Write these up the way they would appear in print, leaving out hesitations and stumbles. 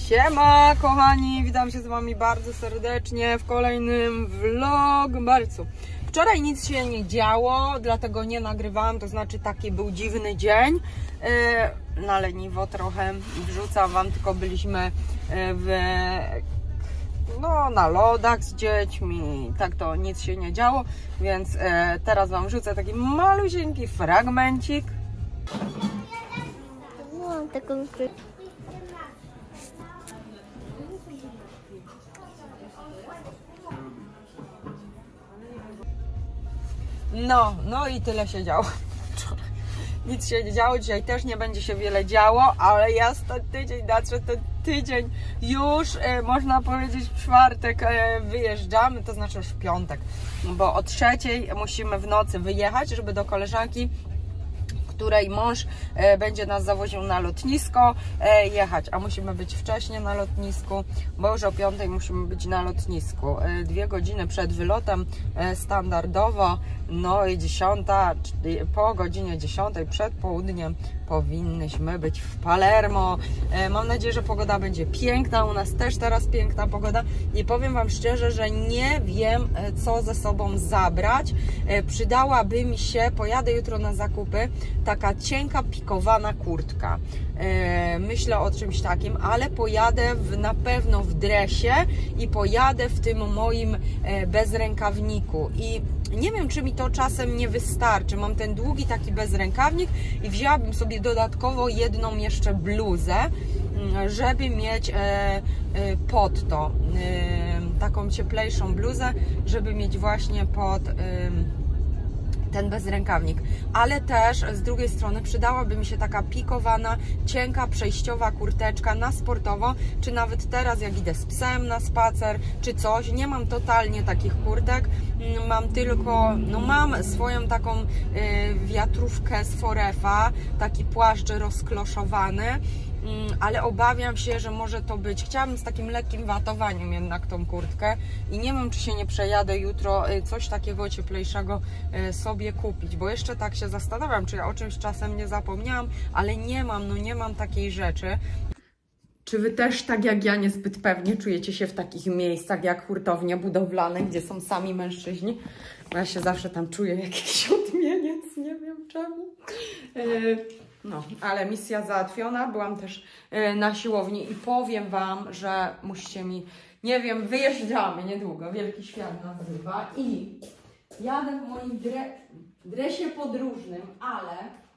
Siema kochani, witam się z wami bardzo serdecznie w kolejnym vlogmarcu. Wczoraj nic się nie działo, dlatego nie nagrywałam, to znaczy taki był dziwny dzień. Na leniwo trochę wrzucam wam, tylko byliśmy na lodach z dziećmi, tak to nic się nie działo, więc teraz wam wrzucę taki malusieńki fragmencik. No, taką... No i tyle się działo. Nic się nie działo, dzisiaj też nie będzie się wiele działo, ale ja ten tydzień nadszedł, ten tydzień już, można powiedzieć, w czwartek wyjeżdżamy, to znaczy już w piątek, bo o 3:00 musimy w nocy wyjechać, żeby do koleżanki, której mąż będzie nas zawoził na lotnisko, jechać, a musimy być wcześniej na lotnisku, bo już o 5:00 musimy być na lotnisku. 2 godziny przed wylotem standardowo, no i 10, po godzinie 10 przed południem powinnyśmy być w Palermo. Mam nadzieję, że pogoda będzie piękna, u nas też teraz piękna pogoda i powiem wam szczerze, że nie wiem, co ze sobą zabrać. Przydałaby mi się, pojadę jutro na zakupy, taka cienka, pikowana kurtka. Myślę o czymś takim, ale pojadę na pewno w dresie i pojadę w tym moim bezrękawniku i nie wiem, czy mi to czasem nie wystarczy. Mam ten długi taki bezrękawnik i wzięłabym sobie dodatkowo jedną jeszcze bluzę, żeby mieć pod to taką cieplejszą bluzę, żeby mieć właśnie pod ten bezrękawnik, ale też z drugiej strony przydałaby mi się taka pikowana, cienka, przejściowa kurteczka na sportowo, czy nawet teraz jak idę z psem na spacer, czy coś. Nie mam totalnie takich kurtek, mam tylko, mam swoją taką wiatrówkę z Forefa, taki płaszcz rozkloszowany, ale obawiam się, że może to być, chciałabym z takim lekkim watowaniem jednak tą kurtkę i nie wiem, czy się nie przejadę jutro coś takiego cieplejszego sobie kupić, bo jeszcze tak się zastanawiam, czy ja o czymś czasem nie zapomniałam, ale nie mam takiej rzeczy. Czy wy też tak jak ja niezbyt pewnie czujecie się w takich miejscach jak hurtownie budowlane, gdzie są sami mężczyźni? Bo ja się zawsze tam czuję jakiś odmieniec, nie wiem czemu. No, ale misja załatwiona. Byłam też na siłowni i powiem wam, że musicie mi, nie wiem, wyjeżdżamy niedługo, wielki świat nas wzywa i jadę w moim dresie podróżnym, ale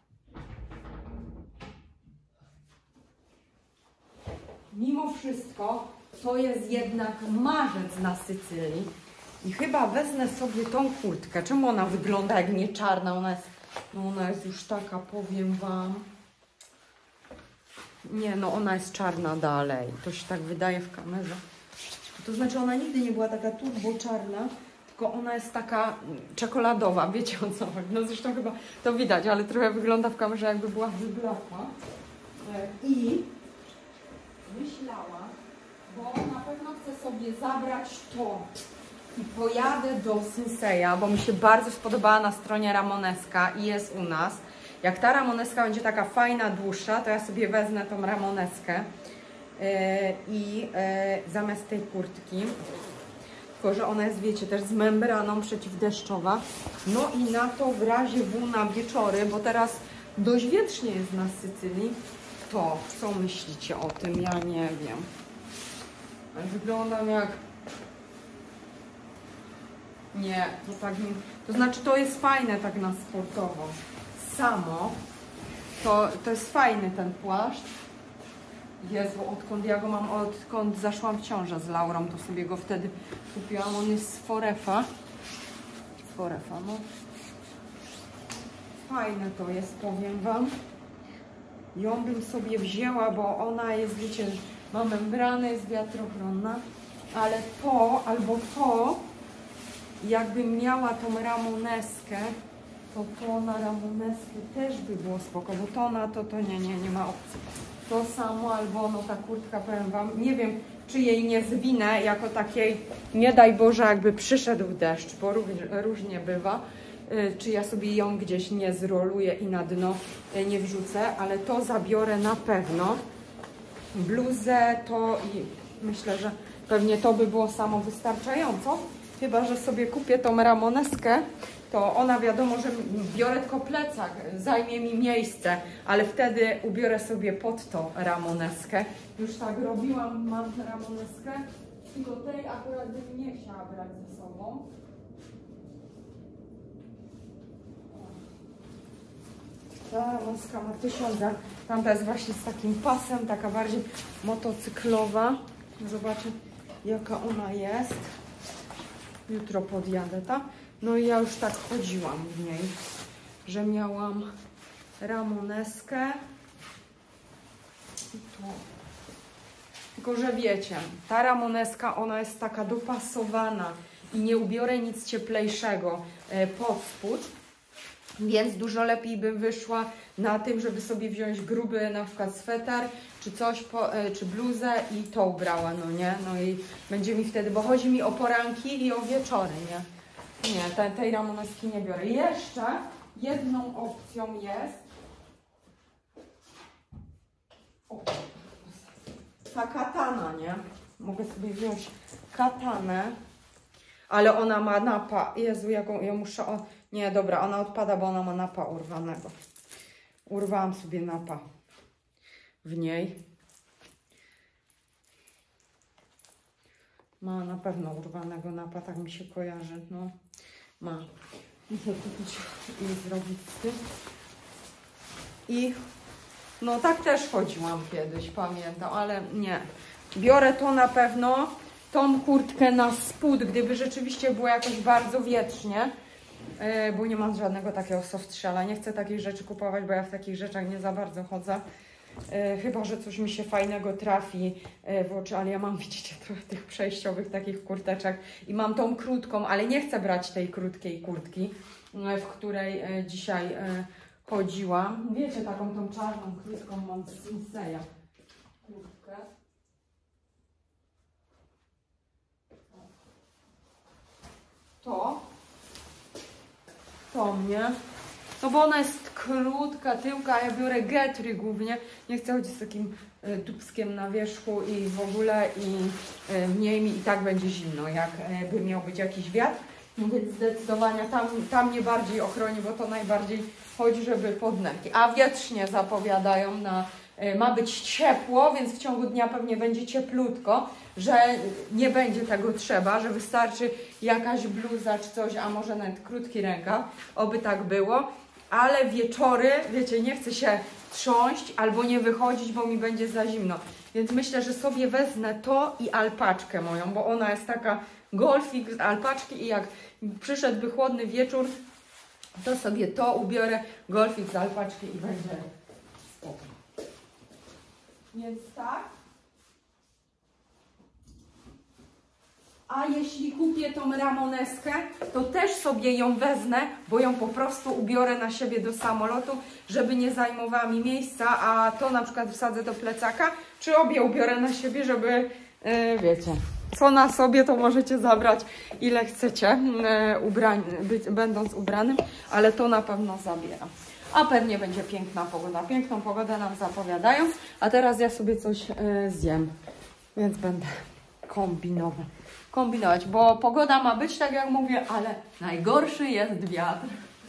mimo wszystko to jest jednak marzec na Sycylii i chyba wezmę sobie tą kurtkę. Czemu ona wygląda jak nie czarna? Ona jest już taka, powiem wam. Nie, ona jest czarna dalej. To się tak wydaje w kamerze. To znaczy ona nigdy nie była taka turbo czarna, tylko ona jest taka czekoladowa. Wiecie o co chodzi? No zresztą chyba to widać, ale trochę wygląda w kamerze jakby była wyblakła. I myślałam, bo na pewno chcę sobie zabrać to. I pojadę do Sinseya, bo mi się bardzo spodobała na stronie Ramoneska i jest u nas. Jak ta Ramoneska będzie taka fajna, dłuższa, to ja sobie wezmę tą Ramoneskę zamiast tej kurtki. Tylko że ona jest, wiecie, też z membraną przeciwdeszczowa. No i na to w razie W na wieczory, bo teraz dość wietrznie jest na Sycylii. To, co myślicie o tym? Ja nie wiem. Wyglądam jak... Nie, to tak nie... To znaczy to jest fajne tak na sportowo. Samo. To jest fajny ten płaszcz. Jezu, odkąd ja go mam, odkąd zaszłam w ciążę z Laurą, to sobie go wtedy kupiłam. On jest z Forefa. No. Fajne to jest, powiem wam. Ją bym sobie wzięła, bo ona jest, wiecie, ma membranę, jest wiatrochronna. Ale to, albo to, jakbym miała tą Ramoneskę, to na Ramoneskę też by było spoko, bo to na to nie ma opcji. To samo, albo ta kurtka, powiem wam, nie wiem, czy jej nie zwinę jako takiej, nie daj Boże, jakby przyszedł deszcz, bo różnie bywa, czy ja sobie ją gdzieś nie zroluję i na dno nie wrzucę, ale to zabiorę na pewno. bluzę, to i myślę, że pewnie to by było samowystarczająco. Chyba że sobie kupię tą ramoneskę, to ona wiadomo, że biorę tylko plecak, zajmie mi miejsce, ale wtedy ubiorę sobie pod to ramoneskę. Już tak robiłam, mam tę ramoneskę, tylko tej akurat bym nie chciała brać ze sobą. Ta ramoneska ma 1000, tamta jest właśnie z takim pasem, taka bardziej motocyklowa. Zobaczę, jaka ona jest. Jutro podjadę, tak? No i ja już tak chodziłam w niej, że miałam ramoneskę. I tu. Tylko, że wiecie, ta ramoneska, ona jest taka dopasowana i nie ubiorę nic cieplejszego pod spód, więc dużo lepiej bym wyszła na tym, żeby sobie wziąć gruby na przykład sweter, czy coś, czy bluzę i to ubrała, no nie? No i będzie mi wtedy, bo chodzi mi o poranki i o wieczory, nie? Nie, tej ramoneski nie biorę. Jeszcze jedną opcją jest ta katana, nie? Mogę sobie wziąć katanę, ale ona ma napa. Jezu, jaką ja muszę... Nie, dobra, ona odpada, bo ona ma napa urwanego. Urwałam sobie napa w niej. Ma na pewno urwanego napa, tak mi się kojarzy. No, ma. Muszę kupić i zrobić z tym. I no tak też chodziłam kiedyś, pamiętam, ale nie. Biorę to na pewno, tą kurtkę na spód, gdyby rzeczywiście było jakoś bardzo wietrznie, bo nie mam żadnego takiego softshella. Nie chcę takich rzeczy kupować, bo ja w takich rzeczach nie za bardzo chodzę. Chyba że coś mi się fajnego trafi w oczy, ale ja mam, widzicie, trochę tych przejściowych takich kurteczek i mam tą krótką, ale nie chcę brać tej krótkiej kurtki, w której dzisiaj chodziłam. Wiecie, taką tą czarną, krótką mam z Sinseya kurtkę. To mnie. No bo ona jest krótka, tyłka, a ja biorę getry głównie. Nie chcę chodzić z takim dupskiem na wierzchu i w ogóle i mniej mi i tak będzie zimno, jak by miał być jakiś wiatr. Więc zdecydowanie tam mnie bardziej ochroni, bo to najbardziej chodzi, żeby pod nerki. A wietrznie zapowiadają ma być ciepło, więc w ciągu dnia pewnie będzie cieplutko, że nie będzie tego trzeba, że wystarczy jakaś bluza czy coś, a może nawet krótki rękaw, oby tak było. Ale wieczory, wiecie, nie chcę się trząść albo nie wychodzić, bo mi będzie za zimno. Więc myślę, że sobie wezmę to i alpaczkę moją, bo ona jest taka golfik z alpaczki i jak przyszedłby chłodny wieczór, to sobie to ubiorę, golfik z alpaczki i będzie spoko. Więc tak. A jeśli kupię tą ramoneskę, to też sobie ją wezmę, bo ją po prostu ubiorę na siebie do samolotu, żeby nie zajmowała mi miejsca, a to na przykład wsadzę do plecaka, czy obie ubiorę na siebie, żeby, wiecie, co na sobie, to możecie zabrać ile chcecie, będąc ubranym, ale to na pewno zabieram. A pewnie będzie piękna pogoda. Piękną pogodę nam zapowiadają, a teraz ja sobie coś zjem, więc będę kombinować, bo pogoda ma być, tak jak mówię, ale najgorszy jest wiatr.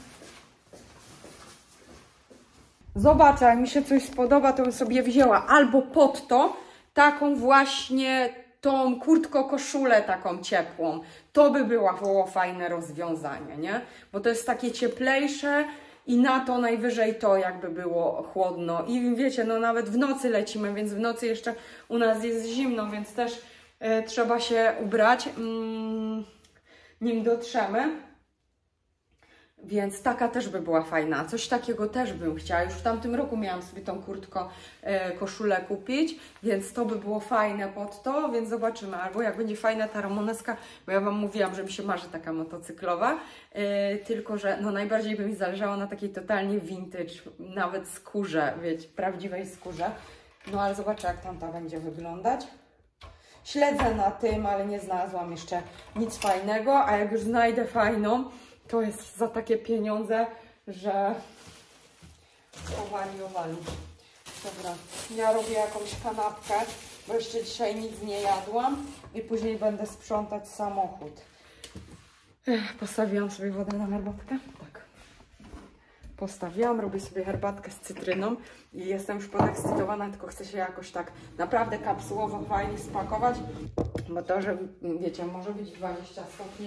Zobaczę, jak mi się coś spodoba, to bym sobie wzięła albo pod to taką właśnie tą kurtko-koszulę taką ciepłą. To by było fajne rozwiązanie, nie? Bo to jest takie cieplejsze i na to najwyżej to jakby było chłodno. I wiecie, no nawet w nocy lecimy, więc w nocy jeszcze u nas jest zimno, więc też trzeba się ubrać, nim dotrzemy. Więc taka też by była fajna. Coś takiego też bym chciała. Już w tamtym roku miałam sobie tą koszulę kupić, więc to by było fajne pod to, więc zobaczymy. Albo jak będzie fajna ta ramoneska, bo ja Wam mówiłam, że mi się marzy taka motocyklowa, tylko że no najbardziej by mi zależało na takiej totalnie vintage, nawet skórze, wiecie, prawdziwej skórze. No ale zobaczę, jak tamta będzie wyglądać. Śledzę na tym, ale nie znalazłam jeszcze nic fajnego, a jak już znajdę fajną, to jest za takie pieniądze, że powariowali. Dobra, ja robię jakąś kanapkę, bo jeszcze dzisiaj nic nie jadłam i później będę sprzątać samochód. Postawiłam sobie wodę na herbatkę. Tak. Postawiłam, robię sobie herbatkę z cytryną i jestem już podekscytowana, tylko chcę się jakoś tak naprawdę kapsułowo fajnie spakować, bo to, że wiecie, może być 20 stopni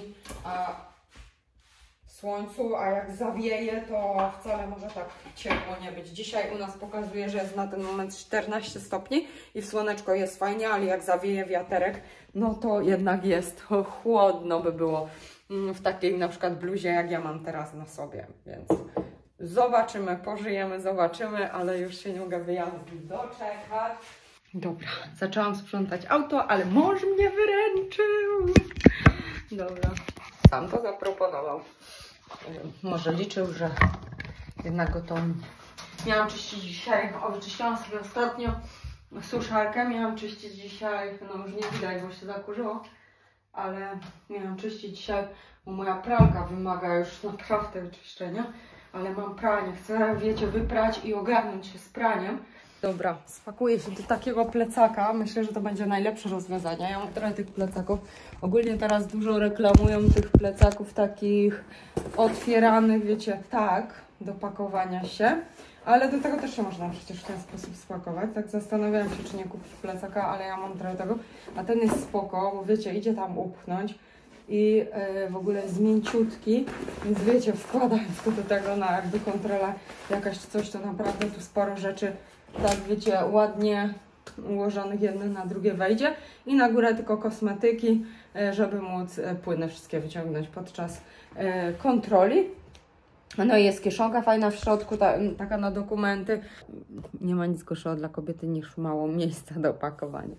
w słońcu, a jak zawieje, to wcale może tak ciepło nie być. Dzisiaj u nas pokazuje, że jest na ten moment 14 stopni i w słoneczko jest fajnie, ale jak zawieje wiaterek, no to jednak jest chłodno by było w takiej na przykład bluzie, jak ja mam teraz na sobie, więc zobaczymy, pożyjemy, zobaczymy, ale już się nie mogę wyjazdu doczekać. Dobra, zaczęłam sprzątać auto, ale mąż mnie wyręczył. Dobra, sam to zaproponował. Może liczył, że jednak go to... Miałam czyścić dzisiaj, wyczyściłam sobie ostatnio suszarkę, miałam czyścić dzisiaj, no już nie widać, bo się zakurzyło, ale miałam czyścić dzisiaj, bo moja pralka wymaga już naprawdę wyczyszczenia, ale mam pranie, chcę, wiecie, wyprać i ogarnąć się z praniem. Dobra, spakuję się do takiego plecaka, myślę, że to będzie najlepsze rozwiązanie. Ja mam trochę tych plecaków, ogólnie teraz dużo reklamują tych plecaków takich otwieranych, wiecie, tak, do pakowania się. Ale do tego też się można przecież w ten sposób spakować. Tak zastanawiałam się, czy nie kupić plecaka, ale ja mam trochę tego. A ten jest spoko, bo wiecie, idzie tam upchnąć i w ogóle jest mięciutki. Więc wiecie, wkładając go do tego na jakby kontrola jakaś coś, to naprawdę tu sporo rzeczy, tak wiecie, ładnie ułożonych jedne na drugie wejdzie. I na górę tylko kosmetyki, żeby móc płyny wszystkie wyciągnąć podczas kontroli. No i jest kieszonka fajna w środku, taka na dokumenty. Nie ma nic gorszego dla kobiety niż mało miejsca do opakowania.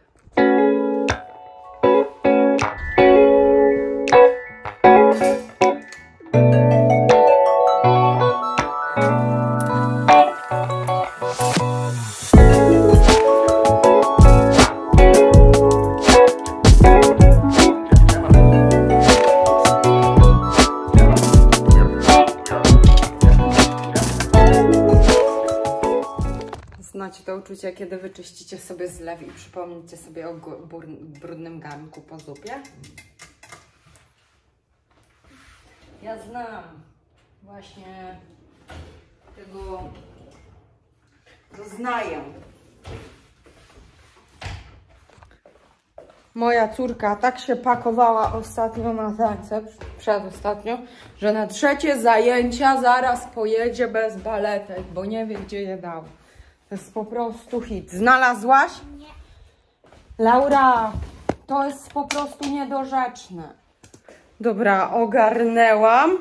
Znacie to uczucie, kiedy wyczyścicie sobie zlew i przypomnicie sobie o brudnym garnku po zupie? Ja znam właśnie tego, doznaję. Moja córka tak się pakowała ostatnio na tańce, przedostatnio, że na trzecie zajęcia zaraz pojedzie bez baletek, bo nie wie, gdzie je dał. To jest po prostu hit. Znalazłaś? Nie. Laura, to jest po prostu niedorzeczne. Dobra, ogarnęłam.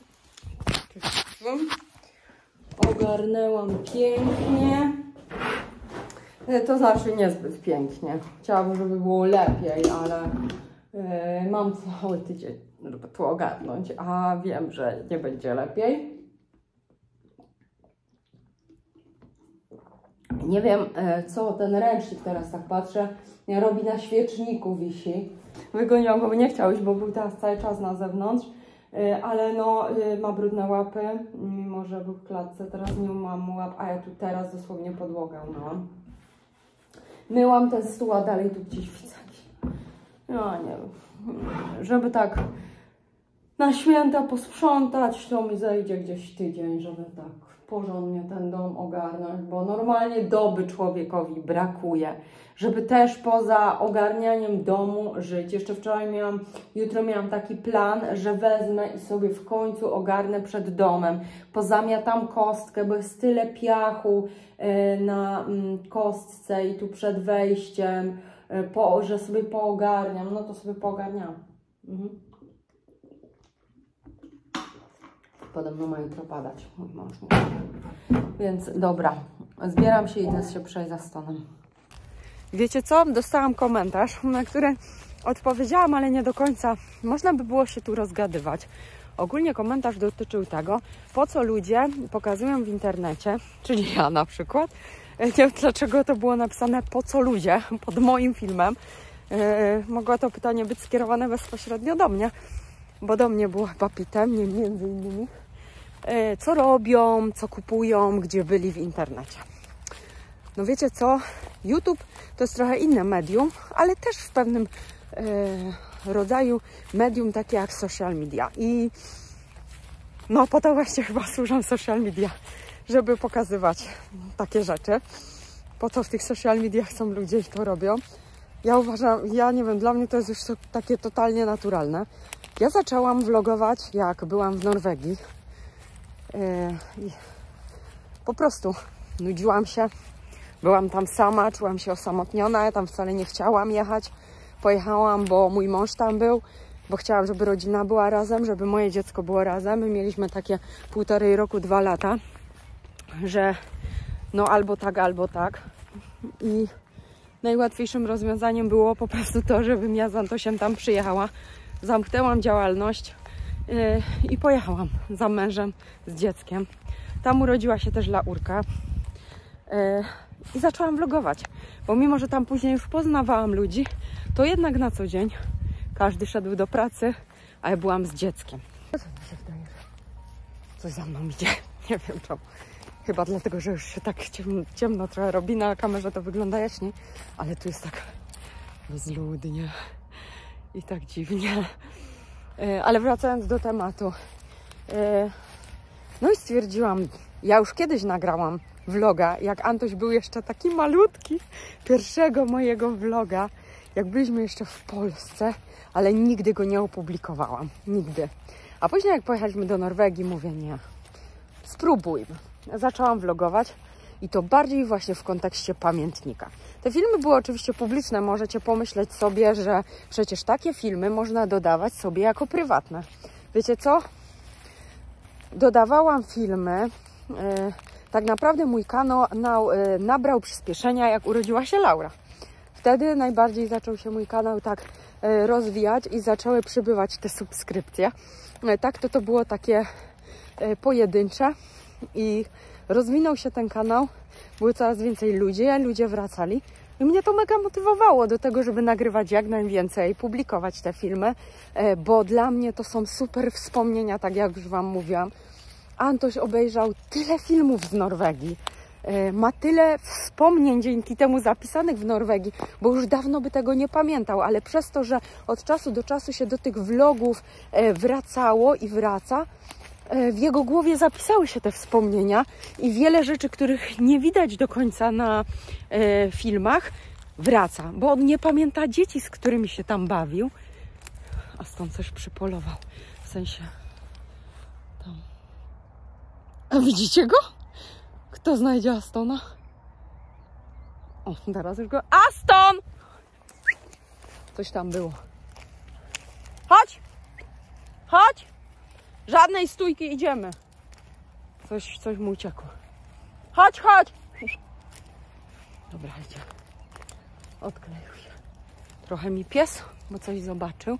Ogarnęłam pięknie. To znaczy niezbyt pięknie. Chciałabym, żeby było lepiej, ale mam cały tydzień, żeby to ogarnąć, a wiem, że nie będzie lepiej. Nie wiem, co ten ręcznik, teraz tak patrzę, robi na świeczniku, wisi. Wygoniłam go, bo nie chciał iść, bo był teraz cały czas na zewnątrz, ale no, ma brudne łapy, mimo że był w klatce, teraz nie mam łap, a ja tu teraz dosłownie podłogę myłam. Myłam ten stół, a dalej tu gdzieś widzę. No nie wiem, żeby tak na święta posprzątać, to mi zejdzie gdzieś tydzień, żeby tak porządnie ten dom ogarnąć, bo normalnie doby człowiekowi brakuje, żeby też poza ogarnianiem domu żyć. Jeszcze wczoraj jutro miałam taki plan, że wezmę i sobie w końcu ogarnę przed domem. Pozamiatam kostkę, bo jest tyle piachu na kostce i tu przed wejściem, że sobie poogarniam. No to sobie poogarniam. Podobno ma jutro padać, mój mąż mówi. Więc dobra, zbieram się i idę się przejść za stonem. Wiecie co? Dostałam komentarz, na który odpowiedziałam, ale nie do końca. Można by było się tu rozgadywać. Ogólnie komentarz dotyczył tego, po co ludzie pokazują w internecie, czyli ja na przykład. Nie wiem, dlaczego to było napisane po co ludzie pod moim filmem. Mogło to pytanie być skierowane bezpośrednio do mnie, bo do mnie było chyba pitem, nie między innymi. Co robią, co kupują, gdzie byli w internecie. no wiecie co, YouTube to jest trochę inne medium, ale też w pewnym rodzaju medium takie jak social media. I no po to właśnie chyba służą social media, żeby pokazywać takie rzeczy. Po co w tych social mediach są ludzie i to robią. Ja uważam, ja nie wiem, dla mnie to jest już takie totalnie naturalne. Ja zaczęłam vlogować, jak byłam w Norwegii. I po prostu nudziłam się. Byłam tam sama, czułam się osamotniona. Ja tam wcale nie chciałam jechać. Pojechałam, bo mój mąż tam był, bo chciałam, żeby rodzina była razem, żeby moje dziecko było razem. My mieliśmy takie 1,5 roku, 2 lata, że no albo tak. I najłatwiejszym rozwiązaniem było po prostu to, żebym ja z Antosiem tam przyjechała. Zamknęłam działalność i pojechałam za mężem, z dzieckiem. Tam urodziła się też Laurka i zaczęłam vlogować. Bo mimo, że tam później już poznawałam ludzi, to jednak na co dzień każdy szedł do pracy, a ja byłam z dzieckiem. Co mi się wydaje, że coś za mną idzie? Nie wiem czemu. Chyba dlatego, że już się tak ciemno trochę robi. Na kamerze to wygląda jaśniej, ale tu jest tak bezludnie i tak dziwnie. Ale wracając do tematu. No i stwierdziłam, ja już kiedyś nagrałam vloga, jak Antoś był jeszcze taki malutki. Pierwszego mojego vloga, jak byliśmy jeszcze w Polsce, ale nigdy go nie opublikowałam. Nigdy. A później jak pojechaliśmy do Norwegii, mówię nie, spróbujmy. Zaczęłam vlogować i to bardziej właśnie w kontekście pamiętnika. Te filmy były oczywiście publiczne, możecie pomyśleć sobie, że przecież takie filmy można dodawać sobie jako prywatne. Wiecie co? Dodawałam filmy, tak naprawdę mój kanał nabrał przyspieszenia, jak urodziła się Laura. Wtedy najbardziej zaczął się mój kanał tak rozwijać i zaczęły przybywać te subskrypcje. Tak to było takie pojedyncze i rozwinął się ten kanał, było coraz więcej ludzi, ludzie wracali i mnie to mega motywowało do tego, żeby nagrywać jak najwięcej, publikować te filmy, bo dla mnie to są super wspomnienia, tak jak już Wam mówiłam. Antoś obejrzał tyle filmów z Norwegii, ma tyle wspomnień dzięki temu zapisanych w Norwegii, bo już dawno by tego nie pamiętał, ale przez to, że od czasu do czasu się do tych vlogów wracało i wraca, w jego głowie zapisały się te wspomnienia i wiele rzeczy, których nie widać do końca na filmach, wraca, bo on nie pamięta dzieci, z którymi się tam bawił, a stąd coś przypolował, w sensie tam. A widzicie go? Kto znajdzie Astona? O, teraz już go... Aston! Coś tam było. Chodź! Chodź! Żadnej stójki, idziemy. Coś mu uciekło. Chodź, chodź! Dobra, idzie. Odkleił się. Trochę mi pies, bo coś zobaczył.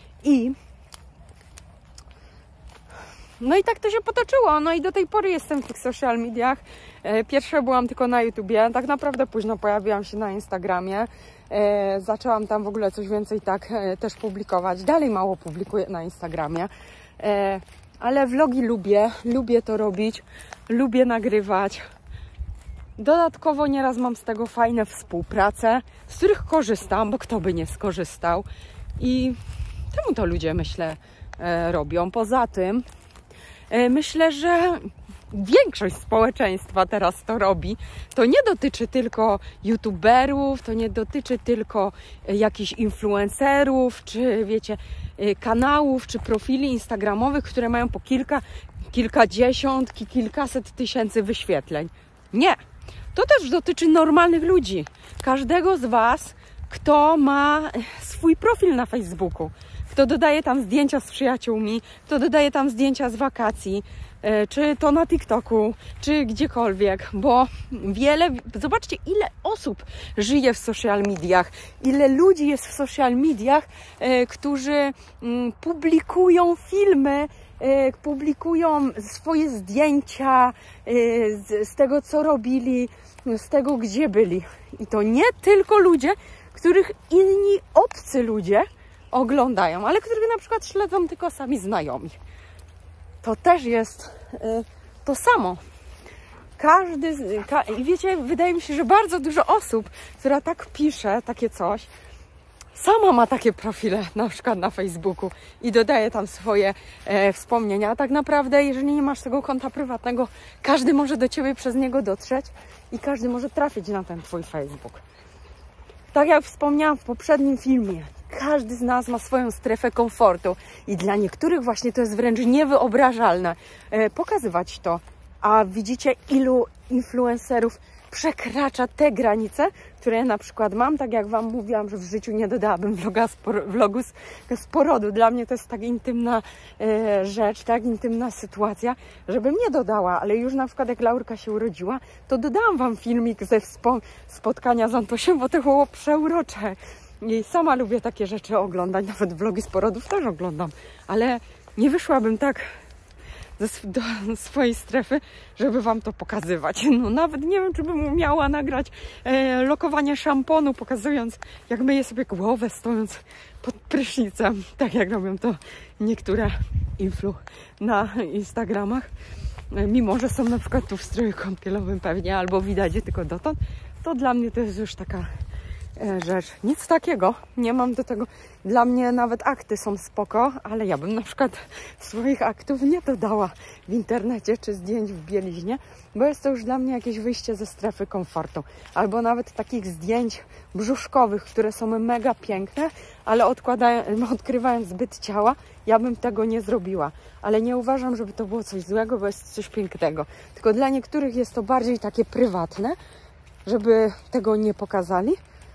No i tak to się potoczyło. No i do tej pory jestem w tych social mediach. Pierwsze byłam tylko na YouTubie. Tak naprawdę późno pojawiłam się na Instagramie. Zaczęłam tam w ogóle coś więcej tak też publikować. Dalej mało publikuję na Instagramie. Ale vlogi lubię to robić, lubię nagrywać. Dodatkowo nieraz mam z tego fajne współprace, z których korzystam, bo kto by nie skorzystał. I temu to ludzie, myślę, robią. Poza tym myślę, że większość społeczeństwa teraz to robi. To nie dotyczy tylko youtuberów, to nie dotyczy tylko jakichś influencerów, czy wiecie, kanałów, czy profili instagramowych, które mają po kilkadziesiąt, kilkaset tysięcy wyświetleń. Nie. To też dotyczy normalnych ludzi. Każdego z Was, kto ma swój profil na Facebooku, kto dodaje tam zdjęcia z przyjaciółmi, kto dodaje tam zdjęcia z wakacji, czy to na TikToku, czy gdziekolwiek, bo zobaczcie, ile osób żyje w social mediach, ile ludzi jest w social mediach, którzy publikują filmy, publikują swoje zdjęcia z tego, co robili, z tego, gdzie byli. I to nie tylko ludzie, których inni obcy ludzie oglądają, ale których na przykład śledzą tylko sami znajomi. To też jest to samo. I wiecie, wydaje mi się, że bardzo dużo osób, która tak pisze, takie coś, sama ma takie profile, na przykład na Facebooku i dodaje tam swoje wspomnienia. A tak naprawdę, jeżeli nie masz tego konta prywatnego, każdy może do Ciebie przez niego dotrzeć i każdy może trafić na ten Twój Facebook. Tak jak wspomniałam w poprzednim filmie, każdy z nas ma swoją strefę komfortu i dla niektórych właśnie to jest wręcz niewyobrażalne pokazywać to. A widzicie, ilu influencerów przekracza te granice, które ja na przykład mam, tak jak Wam mówiłam, że w życiu nie dodałabym vlogu z porodu. Dla mnie to jest tak intymna rzecz, tak intymna sytuacja, żebym nie dodała, ale już na przykład jak Laurka się urodziła, to dodałam Wam filmik ze spotkania z Antosiem, bo to było przeurocze. I sama lubię takie rzeczy oglądać, nawet vlogi z porodów też oglądam, ale nie wyszłabym tak do swojej strefy, żeby Wam to pokazywać. No nawet nie wiem, czy bym umiała nagrać lokowanie szamponu, pokazując, jak myję sobie głowę, stojąc pod prysznicem, tak jak robią to niektóre influ na Instagramach. Mimo że są na przykład tu w stroju kąpielowym pewnie, albo widać je tylko dotąd, to dla mnie to jest już taka rzecz. Nic takiego, nie mam do tego. Dla mnie nawet akty są spoko, ale ja bym na przykład swoich aktów nie dodała w internecie czy zdjęć w bieliźnie, bo jest to już dla mnie jakieś wyjście ze strefy komfortu. Albo nawet takich zdjęć brzuszkowych, które są mega piękne, ale odkrywając zbyt ciała, ja bym tego nie zrobiła. Ale nie uważam, żeby to było coś złego, bo jest coś pięknego. Tylko dla niektórych jest to bardziej takie prywatne, żeby tego nie pokazali.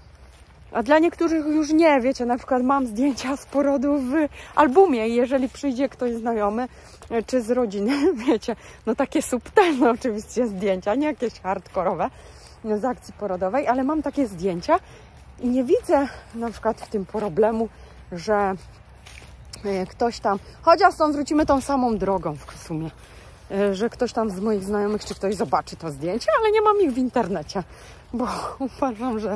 A dla niektórych już nie, wiecie, na przykład mam zdjęcia z porodu w albumie i jeżeli przyjdzie ktoś znajomy czy z rodziny, wiecie, no takie subtelne oczywiście zdjęcia, nie jakieś hardkorowe z akcji porodowej, ale mam takie zdjęcia i nie widzę na przykład w tym problemu, że ktoś tam, chociaż stąd wrócimy tą samą drogą w sumie, że ktoś tam z moich znajomych czy ktoś zobaczy to zdjęcie, ale nie mam ich w internecie, bo uważam, że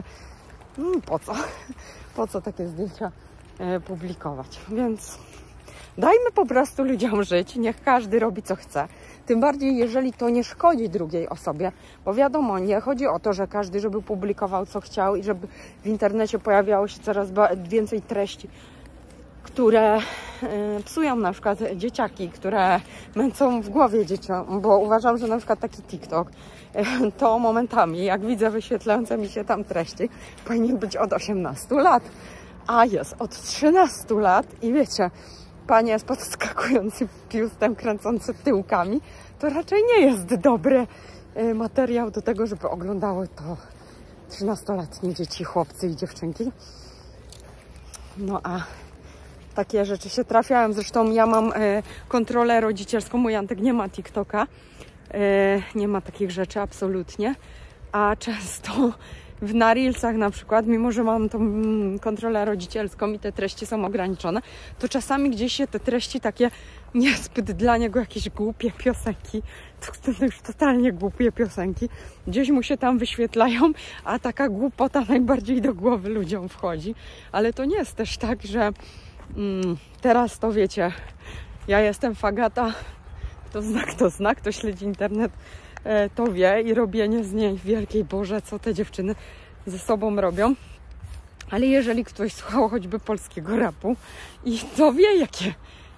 po co takie zdjęcia publikować? Więc dajmy po prostu ludziom żyć, niech każdy robi co chce. Tym bardziej, jeżeli to nie szkodzi drugiej osobie, bo wiadomo, nie chodzi o to, że każdy, żeby publikował co chciał i żeby w internecie pojawiało się coraz więcej treści, które psują na przykład dzieciaki, które męcą w głowie dzieciom, bo uważam, że na przykład taki TikTok to momentami, jak widzę wyświetlające mi się tam treści, powinien być od 18 lat, a jest od 13 lat i wiecie, panie z podskakującym piustem, kręcący tyłkami, to raczej nie jest dobry materiał do tego, żeby oglądały to 13-letnie dzieci, chłopcy i dziewczynki. No a takie rzeczy się trafiają. Zresztą ja mam kontrolę rodzicielską, mój Antek nie ma TikToka, nie ma takich rzeczy absolutnie, a często na Reelsach na przykład, mimo że mam tą kontrolę rodzicielską i te treści są ograniczone, to czasami gdzieś się te treści takie niezbyt dla niego jakieś głupie piosenki, to już totalnie głupie piosenki, gdzieś mu się tam wyświetlają, a taka głupota najbardziej do głowy ludziom wchodzi, ale to nie jest też tak, że teraz to wiecie, ja jestem fagata, kto zna, kto śledzi internet, to wie i robienie z niej wielkiej Boże, co te dziewczyny ze sobą robią. Ale jeżeli ktoś słuchał choćby polskiego rapu i to wie, jakie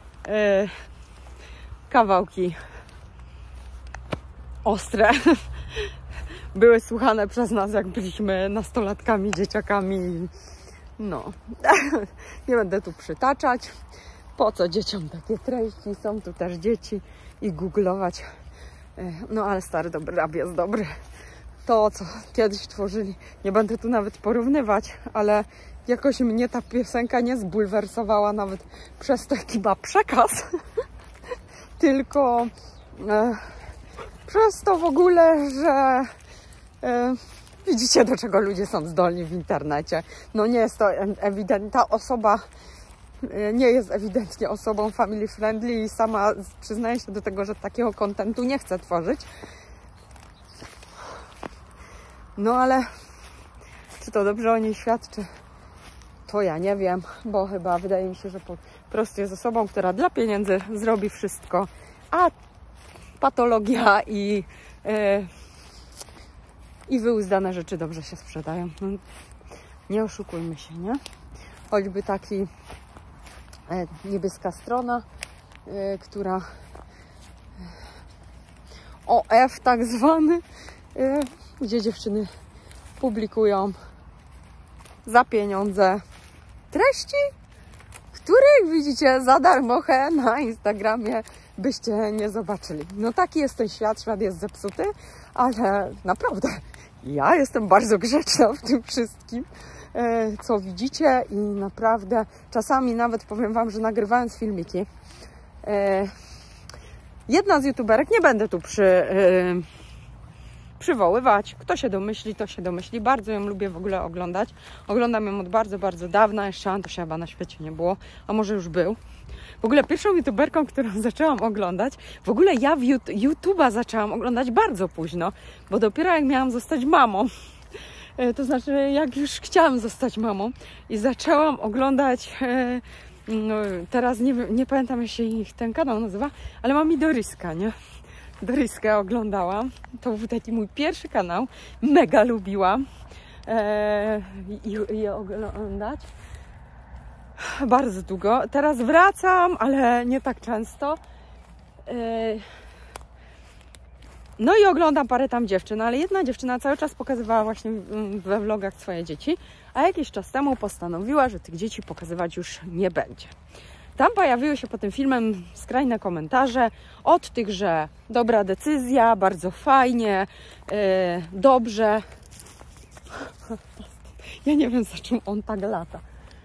kawałki ostre były słuchane przez nas, jak byliśmy nastolatkami, dzieciakami. No, nie będę tu przytaczać. Po co dzieciom takie treści? Są tu też dzieci i googlować. No ale stary dobry rap jest dobry. To, co kiedyś tworzyli, nie będę tu nawet porównywać, ale jakoś mnie ta piosenka nie zbulwersowała nawet przez to, jaki ma przekaz. Tylko przez to w ogóle, że widzicie, do czego ludzie są zdolni w internecie. No nie jest to ewidentnie, ta osoba nie jest ewidentnie osobą family friendly i sama przyznaje się do tego, że takiego kontentu nie chce tworzyć. No ale czy to dobrze o niej świadczy? To ja nie wiem, bo chyba wydaje mi się, że po prostu jest osobą, która dla pieniędzy zrobi wszystko, a patologia i i wyuzdane rzeczy dobrze się sprzedają. No, nie oszukujmy się, nie? Choćby taki niebieska strona, która OF tak zwany, gdzie dziewczyny publikują za pieniądze treści, których widzicie za darmochę na Instagramie byście nie zobaczyli. No taki jest ten świat, świat jest zepsuty, ale naprawdę ja jestem bardzo grzeczna w tym wszystkim, co widzicie i naprawdę czasami nawet powiem wam, że nagrywając filmiki, jedna z youtuberek, nie będę tu przywoływać, kto się domyśli, to się domyśli. Bardzo ją lubię w ogóle oglądać. Oglądam ją od bardzo, bardzo dawna. Jeszcze Antosia chyba na świecie nie było, a może już był. W ogóle pierwszą youtuberką, którą zaczęłam oglądać, w ogóle ja YouTube'a zaczęłam oglądać bardzo późno, bo dopiero jak miałam zostać mamą, to znaczy jak już chciałam zostać mamą i zaczęłam oglądać, no, teraz nie pamiętam jak się ten kanał nazywa, ale mam i Doriska, nie? Doriskę oglądałam. To był taki mój pierwszy kanał. Mega lubiłam je oglądać. Bardzo długo. Teraz wracam, ale nie tak często. No i oglądam parę tam dziewczyn, ale jedna dziewczyna cały czas pokazywała właśnie we vlogach swoje dzieci, a jakiś czas temu postanowiła, że tych dzieci pokazywać już nie będzie. Tam pojawiły się pod tym filmem skrajne komentarze od tych, że dobra decyzja, bardzo fajnie, dobrze. Ja nie wiem, za czym on tak lata.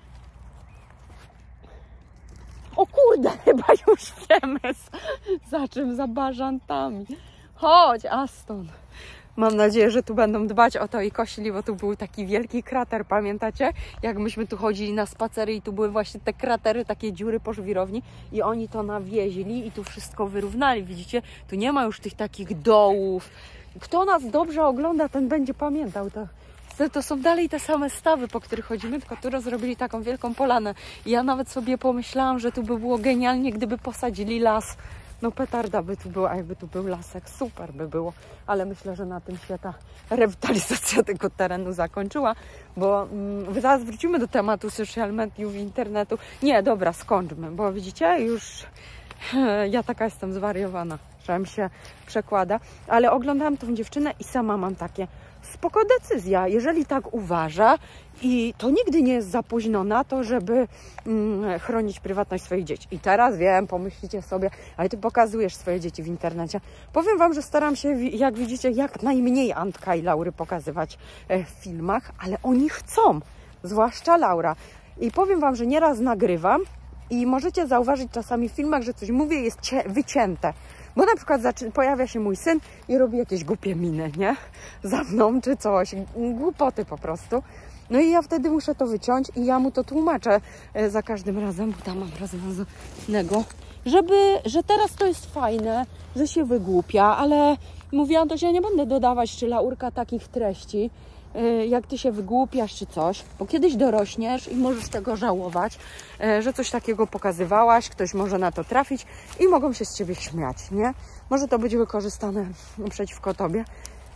O kurde, chyba już wiemy, za czym, za bażantami. Chodź, Aston. Mam nadzieję, że tu będą dbać o to i kosili, bo tu był taki wielki krater, pamiętacie? Jak myśmy tu chodzili na spacery i tu były właśnie te kratery, takie dziury po żwirowni i oni to nawieźli i tu wszystko wyrównali, widzicie? Tu nie ma już tych takich dołów. Kto nas dobrze ogląda, ten będzie pamiętał to. To są dalej te same stawy, po których chodzimy, tylko tu zrobili taką wielką polanę. I ja nawet sobie pomyślałam, że tu by było genialnie, gdyby posadzili las. No petarda by tu była, jakby tu był lasek, super by było, ale myślę, że na tym się ta rewitalizacja tego terenu zakończyła, bo zaraz wrócimy do tematu social mediów, internetu. Nie, dobra, skończmy, bo widzicie, już ja taka jestem zwariowana, że mi się przekłada, ale oglądałam tą dziewczynę i sama mam takie, spoko decyzja, jeżeli tak uważa i to nigdy nie jest za późno na to, żeby chronić prywatność swoich dzieci. I teraz wiem, pomyślicie sobie, ale ty pokazujesz swoje dzieci w internecie. Powiem wam, że staram się, jak widzicie, jak najmniej Antka i Laury pokazywać w filmach, ale oni chcą, zwłaszcza Laura. I powiem wam, że nieraz nagrywam i możecie zauważyć czasami w filmach, że coś mówię, jest wycięte. Bo na przykład pojawia się mój syn i robi jakieś głupie miny, nie? Za mną czy coś. Głupoty po prostu. No i ja wtedy muszę to wyciąć i ja mu to tłumaczę za każdym razem, bo tam mam rozwiązanego, że teraz to jest fajne, że się wygłupia, ale mówiłam to, że ja nie będę dodawać, czy Laurka, takich treści, jak ty się wygłupiasz czy coś, bo kiedyś dorośniesz i możesz tego żałować, że coś takiego pokazywałaś, ktoś może na to trafić i mogą się z ciebie śmiać, nie? Może to być wykorzystane przeciwko tobie.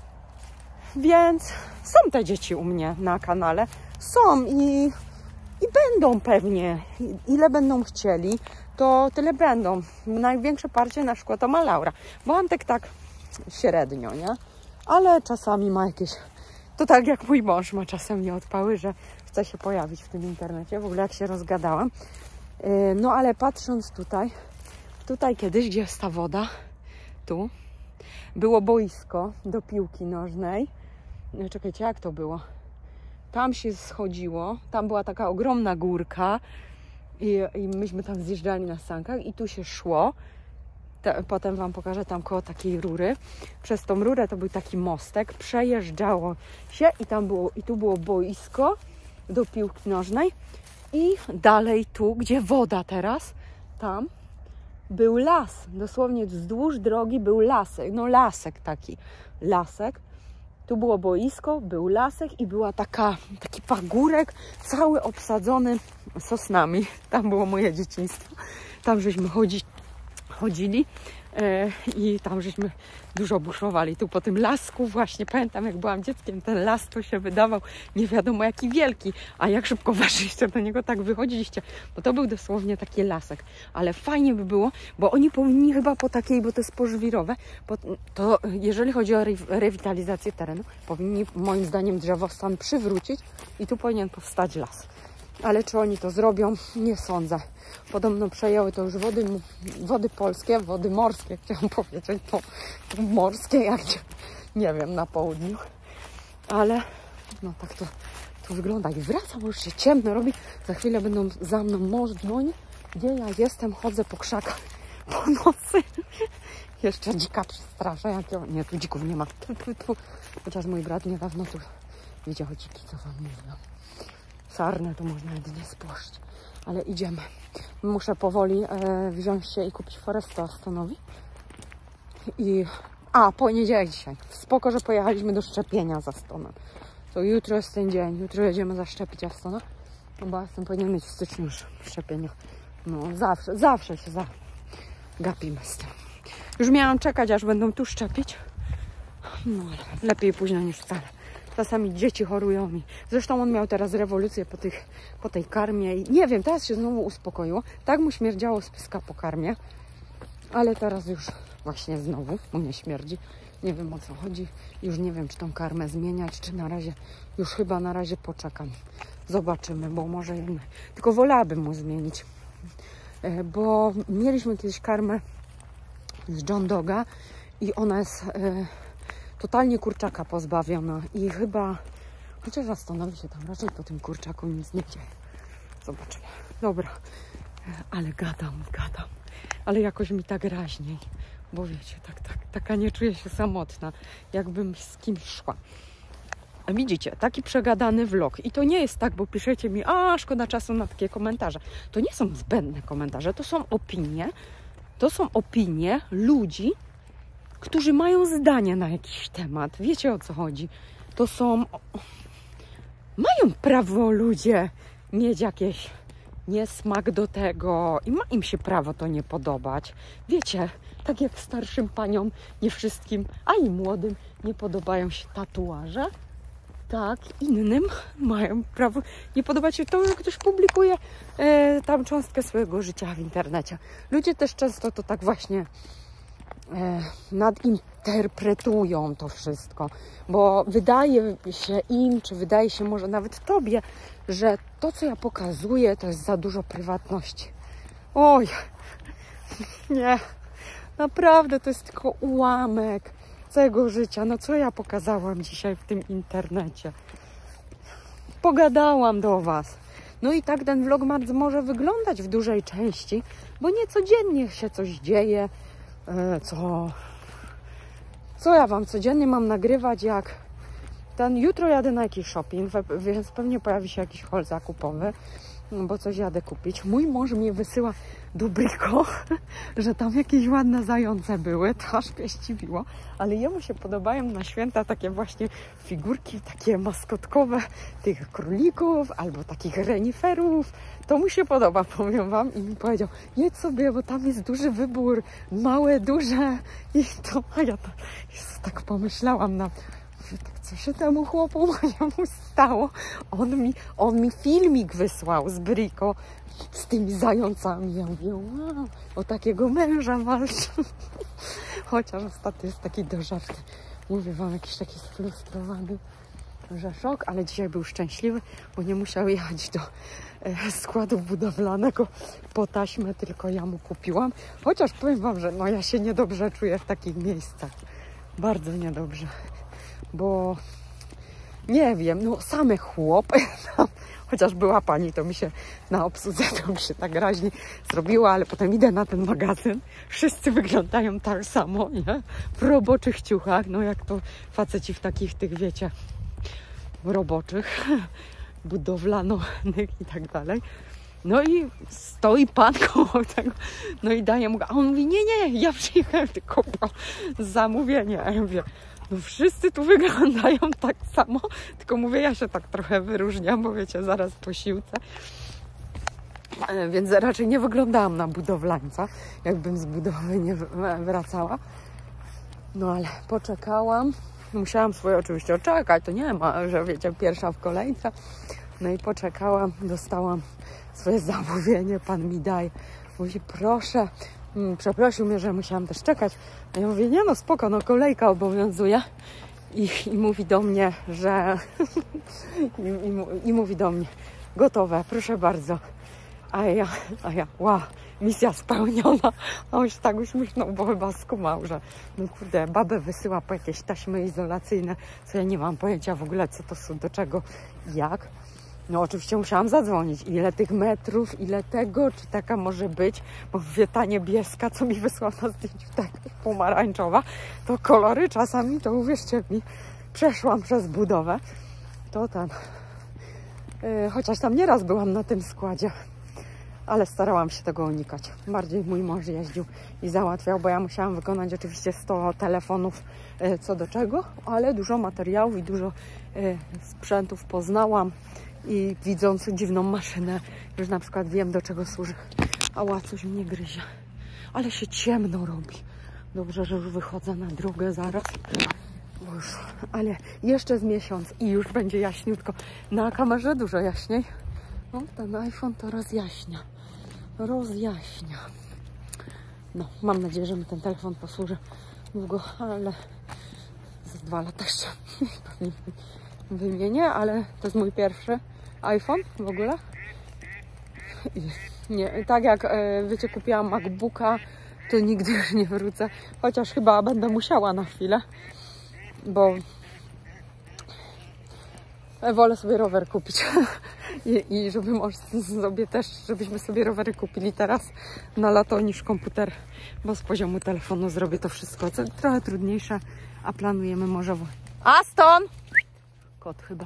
Więc są te dzieci u mnie na kanale, są i będą pewnie, ile będą chcieli, to tyle będą. Największe parcie na szkło to ma Laura, bo Antek tak średnio, nie? Ale czasami ma jakieś... To tak jak mój mąż ma czasem nieodpały, że chce się pojawić w tym internecie. W ogóle jak się rozgadałam. No ale patrząc tutaj kiedyś, gdzie jest ta woda, tu było boisko do piłki nożnej. Czekajcie, jak to było? Tam się schodziło, tam była taka ogromna górka i myśmy tam zjeżdżali na sankach i tu się szło. Potem wam pokażę tam koło takiej rury. Przez tą rurę to był taki mostek, przejeżdżało się i tu było boisko do piłki nożnej i dalej tu, gdzie woda teraz, tam był las. Dosłownie wzdłuż drogi był lasek, no lasek taki, lasek. Tu było boisko, był lasek i była taki pagórek cały obsadzony sosnami. Tam było moje dzieciństwo. Tam żeśmy chodzili. i tam żeśmy dużo buszowali. Tu po tym lasku właśnie, pamiętam jak byłam dzieckiem, ten las tu się wydawał nie wiadomo jaki wielki, a jak szybko weszliście do niego, tak wychodziliście, bo to był dosłownie taki lasek, ale fajnie by było, bo oni powinni chyba po takiej, bo to jest pożwirowe, to jeżeli chodzi o rewitalizację terenu, powinni moim zdaniem drzewostan przywrócić i tu powinien powstać las. Ale czy oni to zrobią? Nie sądzę. Podobno przejęły to już wody polskie, wody morskie, chciałam powiedzieć, to morskie, jak nie wiem, na południu. Ale no tak to tu wygląda. I wracam, bo już się ciemno robi. Za chwilę będą za mną mąż dzwoni. Gdzie ja jestem? Chodzę po krzakach po nocy. Jeszcze dzika przestraszę. Nie, tu dzików nie ma. Chociaż mój brat niedawno tu widział dziki, co wam mówią. Sarnę to można jedynie spłoszczyć. Ale idziemy. Muszę powoli wziąć się i kupić Foresto Astonowi. Poniedziałek dzisiaj. Spoko, że pojechaliśmy do szczepienia z Astonem. To jutro jest ten dzień. Jutro jedziemy zaszczepić Astona. No bo Aston powinien mieć w styczniu już szczepienie. No zawsze się gapimy z tym. Już miałam czekać, aż będą tu szczepić. No ale lepiej późno niż wcale. Czasami dzieci chorują mi. Zresztą on miał teraz rewolucję po tej karmie i nie wiem, teraz się znowu uspokoiło. Tak mu śmierdziało z pyska po karmie, ale teraz już właśnie znowu mu nie śmierdzi. Nie wiem o co chodzi. Już nie wiem, czy tą karmę zmieniać, czy na razie, już chyba na razie poczekam. Zobaczymy, bo może jednak. Tylko wolałabym mu zmienić, bo mieliśmy kiedyś karmę z John Doga i ona jest totalnie kurczaka pozbawiona i chyba, chociaż zastanowi się tam raczej po tym kurczaku nic nie dzieje. Zobaczymy. Dobra, ale gadam, ale jakoś mi tak raźniej, bo wiecie, taka nie czuję się samotna, jakbym z kimś szła. A widzicie, taki przegadany vlog i to nie jest tak, bo piszecie mi, szkoda czasu na takie komentarze. To nie są zbędne komentarze, to są opinie ludzi, którzy mają zdanie na jakiś temat. Wiecie o co chodzi? Mają prawo ludzie mieć jakiś niesmak do tego i ma im się prawo to nie podobać. Wiecie, tak jak starszym paniom, nie wszystkim, a i młodym nie podobają się tatuaże, tak innym mają prawo nie podobać się to, że ktoś publikuje tam cząstkę swojego życia w internecie. Ludzie też często to tak właśnie nadinterpretują to wszystko, bo wydaje się im, czy wydaje się może nawet tobie, że to, co ja pokazuję, to jest za dużo prywatności. Oj, nie, naprawdę to jest tylko ułamek całego życia. No co ja pokazałam dzisiaj w tym internecie? Pogadałam do was. No i tak ten vlog może wyglądać w dużej części, bo nie codziennie się coś dzieje, co ja wam codziennie mam nagrywać, jak jutro jadę na jakiś shopping, więc pewnie pojawi się jakiś haul zakupowy, bo coś jadę kupić. Mój mąż mnie wysyła do Brico, że tam jakieś ładne zające były, to aż mnie zdziwiło, ale jemu się podobają na święta takie właśnie figurki, takie maskotkowe tych królików, albo takich reniferów. To mu się podoba, powiem wam, i mi powiedział, jedź sobie, bo tam jest duży wybór, małe, duże i to, a ja to tak pomyślałam co się temu chłopu mojemu stało? On mi filmik wysłał z Brico z tymi zającami. Ja mówię, wow, o takiego męża walczy. Chociaż ostatnio jest taki do żarty. Mówię wam, jakiś taki sfrustrowany, że szok, ale dzisiaj był szczęśliwy, bo nie musiał jechać do składu budowlanego po taśmę, tylko ja mu kupiłam. Chociaż powiem wam, że ja się niedobrze czuję w takich miejscach. Bardzo niedobrze. Bo nie wiem, same chłopy, chociaż była pani, to mi się na obsłudze to mi się tak raźnie zrobiło, ale potem idę na ten magazyn, wszyscy wyglądają tak samo, nie? W roboczych ciuchach, jak to faceci w takich tych, wiecie, roboczych, budowlanych i tak dalej. No i stoi pan koło tego, i daje mu, a on mówi, nie, ja przyjechałem tylko po zamówienie, a ja mówię, wszyscy tu wyglądają tak samo, tylko mówię, ja się tak trochę wyróżniam, bo wiecie, zaraz po siłce. Więc raczej nie wyglądałam na budowlańca, jakbym z budowy nie wracała. No ale poczekałam. Musiałam swoje oczywiście oczekać, to nie ma, że wiecie, pierwsza w kolejce. No i poczekałam, dostałam swoje zamówienie, pan mi daje. Mówi, proszę, przeprosił mnie, że musiałam też czekać. A ja mówię, nie no spoko, no kolejka obowiązuje. I mówi do mnie, że... I mówi do mnie, gotowe, proszę bardzo. A ja, wow, misja spełniona. A on się tak uśmiechnął, bo chyba skumał, że no kurde, babę wysyła po jakieś taśmy izolacyjne, co ja nie mam pojęcia w ogóle, co to są, do czego, jak. No oczywiście musiałam zadzwonić, ile tych metrów, ile tego, czy taka może być, bo mówię, ta niebieska, co mi wysłała na zdjęciu, tak pomarańczowa, to kolory czasami, to uwierzcie mi, przeszłam przez budowę, to tam, chociaż tam nieraz byłam na tym składzie, ale starałam się tego unikać. Bardziej mój mąż jeździł i załatwiał, bo ja musiałam wykonać oczywiście 100 telefonów co do czego, ale dużo materiałów i dużo sprzętów poznałam i widząc dziwną maszynę, już na przykład wiem, do czego służy. Ała, coś mnie gryzie. Ale się ciemno robi. Dobrze, że już wychodzę na drogę zaraz. Bo już, ale jeszcze z miesiąc i już będzie jaśniutko. Na kamerze dużo jaśniej. No, ten iPhone to rozjaśnia. Rozjaśnia. No, mam nadzieję, że mi ten telefon posłuży długo, ale za 2 lata jeszcze pewnie wymienię, ale to jest mój pierwszy iPhone w ogóle. I nie, tak jak wiecie, kupiłam MacBooka, to nigdy już nie wrócę, chociaż chyba będę musiała na chwilę, bo wolę sobie rower kupić i żeby mąż sobie też, żebyśmy sobie rowery kupili teraz na lato niż komputer, bo z poziomu telefonu zrobię to wszystko, co trochę trudniejsze, a planujemy może... Aston! Kot chyba.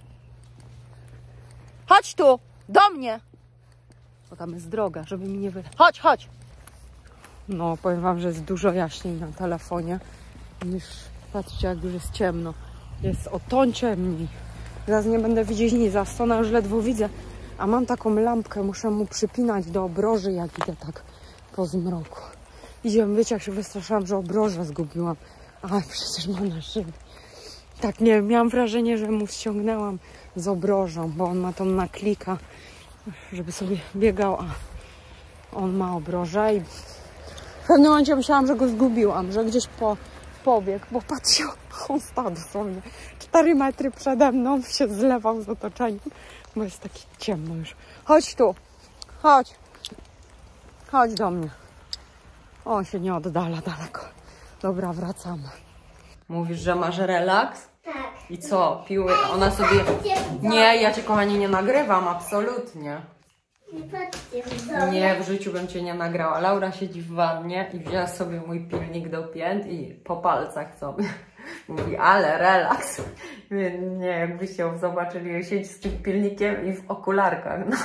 Chodź tu! Do mnie! Bo tam jest droga, żeby mi nie wyleć. Chodź, chodź! No, powiem wam, że jest dużo jaśniej na telefonie niż... Patrzcie, jak już jest ciemno. Jest o ton ciemniej. Zaraz nie będę widzieć nic. Za Astona już ledwo widzę. A mam taką lampkę, muszę mu przypinać do obroży, jak idę tak po zmroku. Idziemy, wiecie, jak się wystraszyłam, że obrożę zgubiłam. A przecież mam na szyi. Tak, nie wiem, miałam wrażenie, że mu ściągnęłam z obrożą, bo on ma tą naklika, żeby sobie biegał, a on ma obrożę i w pewnym momencie myślałam, że go zgubiłam, że gdzieś pobiegł, bo patrzcie, on stał dosłownie 4 metry przede mną, się zlewał z otoczeniem, bo jest taki ciemno już. Chodź tu, chodź, chodź do mnie. On się nie oddala daleko. Dobra, wracamy. Mówisz, że masz relaks? Tak. I co? Piły? Ona sobie... Nie, ja cię, kochani, nie nagrywam, absolutnie. Nie, w życiu bym cię nie nagrała. Laura siedzi w wannie i wzięła sobie mój pilnik do pięt i po palcach sobie mówi, ale relaks. Nie, jakbyście ją zobaczyli, siedzi z tym pilnikiem i w okularkach. No.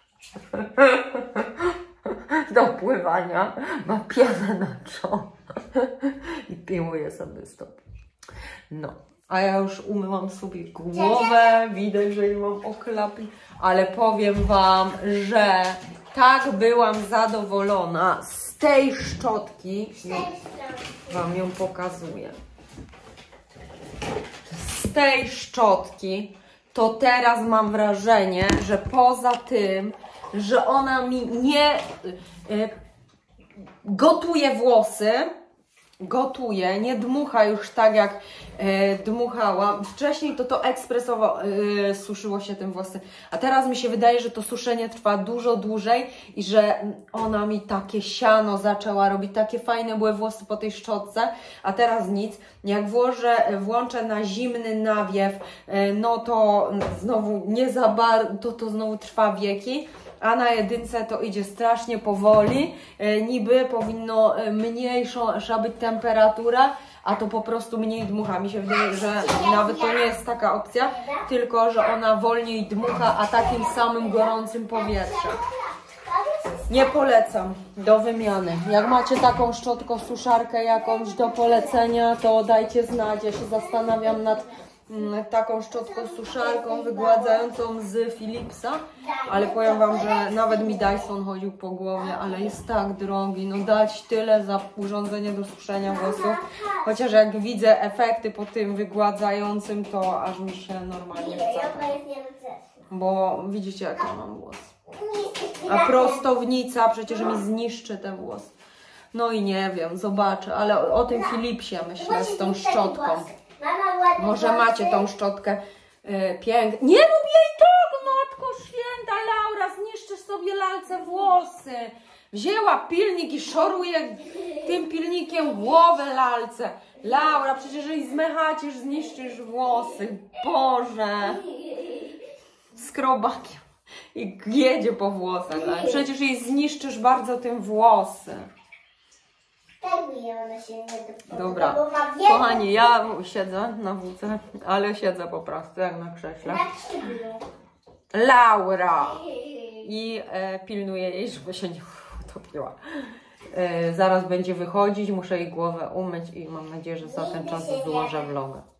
Do pływania, ma pianę na czoło i piłuje sobie stopy. No, a ja już umyłam sobie głowę, widać, że nie mam oklapi, ale powiem wam, że tak byłam zadowolona z tej szczotki, wam ją pokazuję. Z tej szczotki to teraz mam wrażenie, że poza tym, że ona mi nie gotuje włosy, nie dmucha już tak jak dmuchała. Wcześniej to ekspresowo suszyło się tym włosy, a teraz mi się wydaje, że to suszenie trwa dużo dłużej i że ona mi takie siano zaczęła robić, takie fajne były włosy po tej szczotce, a teraz nic. Jak włączę na zimny nawiew, no to znowu nie za bardzo, to znowu trwa wieki. A na jedynce to idzie strasznie powoli, niby powinno mniejsza być temperatura, a to po prostu mniej dmucha. Mi się wydaje, że nawet to nie jest taka opcja, tylko że ona wolniej dmucha, a takim samym gorącym powietrzem. Nie polecam do wymiany. Jak macie taką szczotkosuszarkę jakąś do polecenia, to dajcie znać. Ja się zastanawiam nad taką szczotką suszarką wygładzającą z Philipsa, ale powiem Wam, że nawet mi Dyson chodził po głowie, ale jest tak drogi, no dać tyle za urządzenie do suszenia włosów, chociaż jak widzę efekty po tym wygładzającym, to aż mi się normalnie chce. Bo widzicie, jak ja mam włos. A prostownica przecież mi zniszczy te włosy. No i nie wiem, zobaczę, ale o tym Philipsie myślę z tą szczotką. Może macie tą szczotkę piękną. Nie rób jej tak, Matko Święta, Laura, zniszczysz sobie lalce włosy. Wzięła pilnik i szoruje tym pilnikiem głowę lalce. Laura, przecież jej zmechacisz, zniszczysz włosy. Boże. Skrobakiem. I jedzie po włosach. Przecież jej zniszczysz bardzo tym włosy. Dobra, kochani, ja siedzę na wódce, ale siedzę po prostu jak na krześle. Laura! I pilnuję jej, żeby się nie utopiła. Zaraz będzie wychodzić, muszę jej głowę umyć i mam nadzieję, że za ten czas złożę vloga.